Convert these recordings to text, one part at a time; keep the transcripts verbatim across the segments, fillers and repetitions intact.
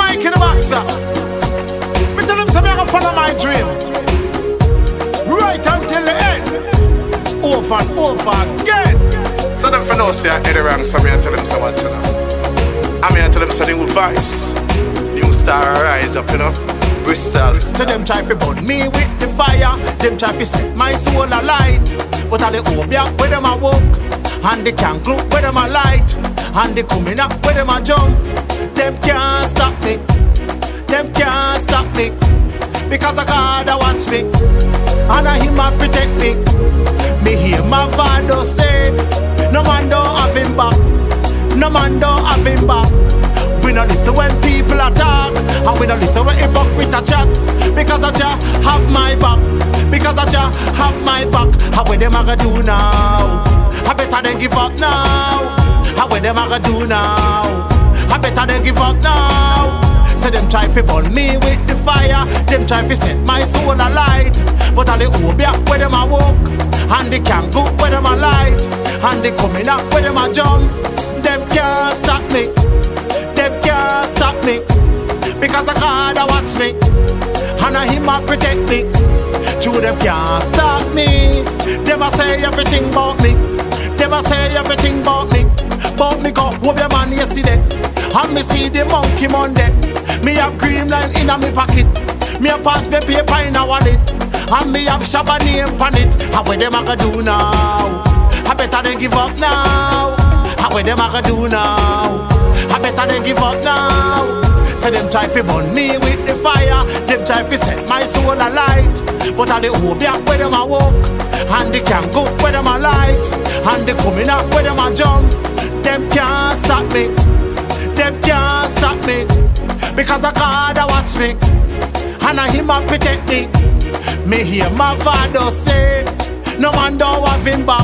Mike in the boxer. Me tell them say me a go follow my dream. Right until the end. Over and over again. So them for now say I head wrong, so me I tell them so what you know. I mean I tell them so the new voice. New star rise up, you know. Bristol. So them try to burn me with the fire. Them try to set my soul alight. But all the obia where them a walk, and the kangaroo where them a light, and the coming up where them a jump. Them can't stop me. Them can't stop me. Because I gotta watch me, and I hear my protect me. Me hear my father say, no man don't have him back. No man don't have him back. We don't listen when people attack, and we don't listen when hypocrite a chat. Because I just have my back. Because I just have my back. How what them a gonna do now? I better than give up now. How what them a gonna do now? I better than give up now. So them try to burn me with the fire. Them try to set my soul alight. But all the obia where them a walk, and the kangaroo where them a light, and the coming up where them a jump. Them can't stop me. Them can't stop me. Because I gotta watch me, and I him a protect me. True, them can't stop me. Them a say everything about me. Them a say everything about me. But me go hope your man yesterday, and me see the monkey Monday. Me have green line in a me pocket. Me a part the paper in a wallet, and me have Shabba name on it. How what them a gonna do now? I better than give up now. How what them a gonna do now? I better than give up now. So them try to burn me with the fire. Them try to set my soul alight. But all the obia where them a walk, and the kangaroo where them a light, and the coming up where them a jump. Them can't stop me. Them can't stop me. Because I gotta watch me, and I him a protect me. Me hear my father say, no man don't have him back.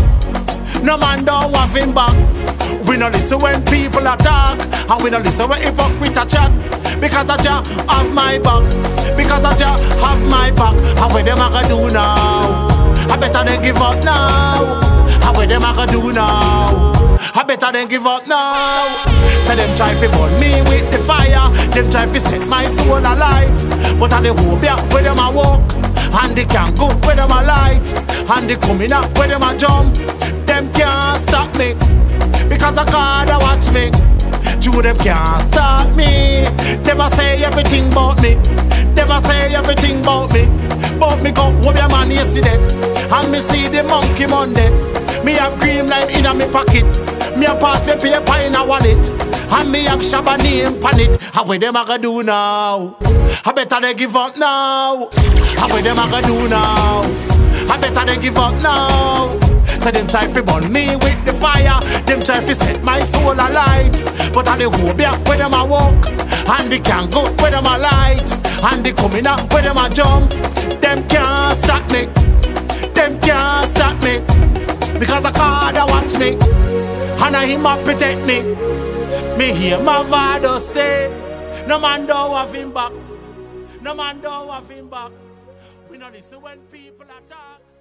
No man don't have him back. We no listen when people attack, and we no listen when hypocrite a chat. Because I just have my back. Because I just have my back. How what them a gonna do now? I better than give up now. How what them a gonna do now? I better than give up now. So them try to burn me with the fire. Them try to set my soul alight. But all the obia where them a walk, and the kangaroo where them a light, and the coming up where them a jump. Them can't stop me. Because I gotta watch me. True, them can't stop me. Them a say everything about me. Them a say everything about me. But me go hope your man yesterday, and me see the monkey Monday. Me have green line in a me pocket. Me a part the paper in a wallet, and me have Shabba name on it. How what them a gonna do now? I better they give up now. How what them a gonna do now? I better they give up now. So them try to burn me with the fire. Them try to set my soul alight. But all the obia where them a walk, and the kangaroo where them a light, and the coming up where them a jump. Them can't stop me. Them can't stop me. Because I gotta watch me, and I him a protect me. Me hear my father say, no man don't have him back. No man don't have him back. We not listen when people attack.